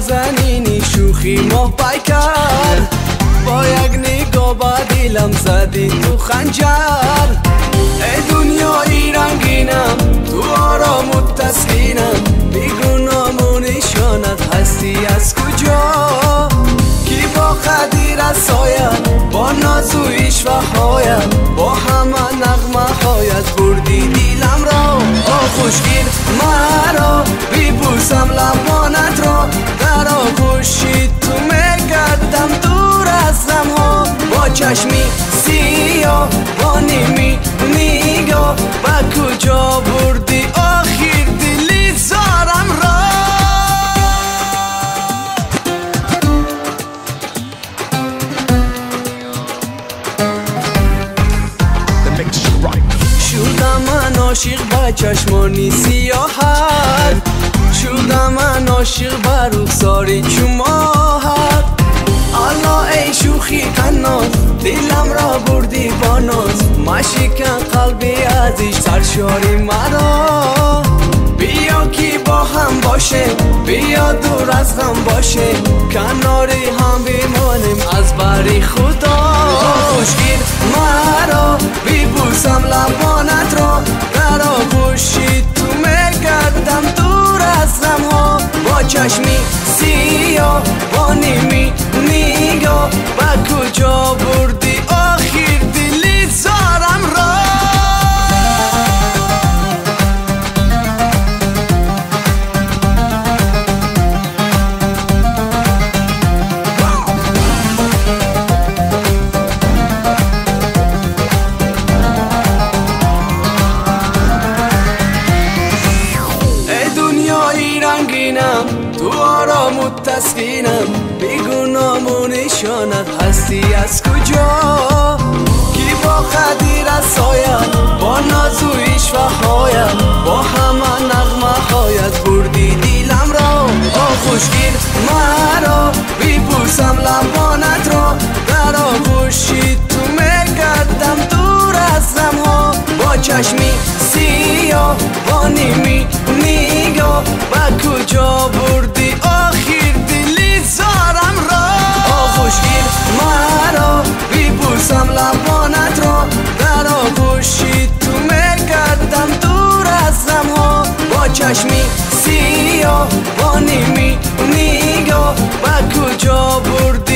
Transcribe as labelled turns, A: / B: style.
A: نازنینی شوخی ماه پیکر، با یک نگاه با دلم زدی تو خنجر. ای دنیای رنگینم تو آرام و تسکینم، بیگنام و نشانت هستی از کجا؟ کی با خدیر از سایت، با ناز و عشوه‌هایت، با همه نغمه هایت بردی دیلم را. خوشگیر مرا بیبوسم لبانت را، در آغوشی تو میگردم دور از غم‌ها. با چشمی سیاه با نیمی نگاه، با کجا بردی آخر دلی زارم را؟ شدم من عاشق با چشمانی سیاحت، شدم من عاشق با رخساری چماحت. الله ای شوخی قناز دلم را بردی با ناز، مشکن قلبی ازش سرشاری مرا. بیا کی با هم باشه، بیا دور از غم باشه، کناری هم بمانیم از بری خدا. خوشگیر مرا بیبوسم لبانت را، در آغوشی تو میگردم دور از غم‌ها. با چشمی سیاه با نیمی نگاه، با کجا بردی آخر دلی زارم را؟ تو آرام و تسکینم، بیگنام و نشانت هستی از کجا؟ کی با خدیر از سایت، با ناز و عشوه‌هایت، با همه نغمه هایت بردی دیلم را. خوشگیر مرا بیبوسم لبانت را، در آغوشی تو میگردم دور از غم‌ها. با چشمی سیاه با نیمی نگاه، با کجا بردی آخر دلی زارم را؟ خوشگیر مرا بیبوسم لبانت را، در آغوشی تو میگردم دور از غم‌ها. با چشمی سیاه با نیمی نگاه، با کجا بردی